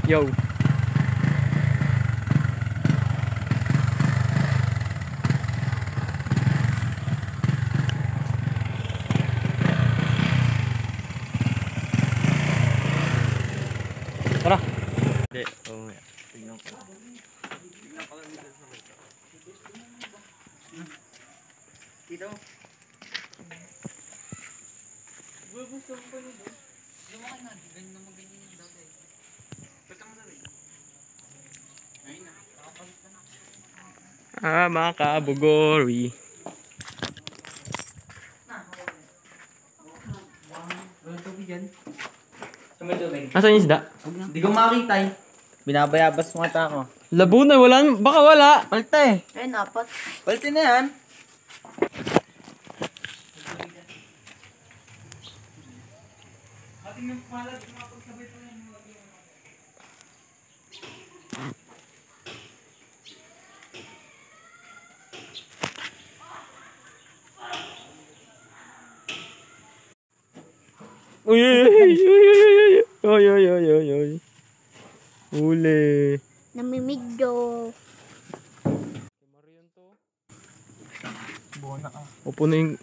Yo. Tara. Hindi, oo. Tignan ko. Tignan ko lang dito sa may ito. Dito. Gusto mo pa nito? Lumakan na. Ganyan naman ganyan yung dati. Pwede mo na rin. Ayun na. Nakapalit na. Mga kabugori. Walang tubig yan. Asan yung isda? Hindi ko makita eh. Binabayabas mo ata ako. Labo na, wala. Baka wala. Palta eh. Ayun, apat. Palta na yan. Uy, uy, uy, uy, uy, uy, uy, uy. Uli. Namimigdo. Buona ka. Upo na yung...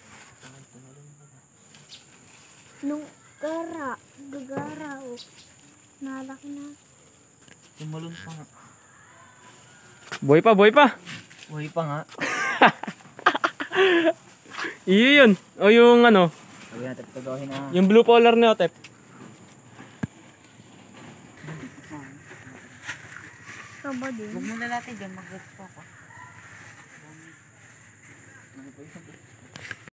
Nung gagara, oh. Nalaki na. Tumalon pa nga. Boy pa, boy pa. Uy pa nga. Iyo yun. O yung ano, Sabi natin pagawin na. yung blue collar na Otep. Ito ba din? Huwag muna natin dyan. Mag-rest pa ako.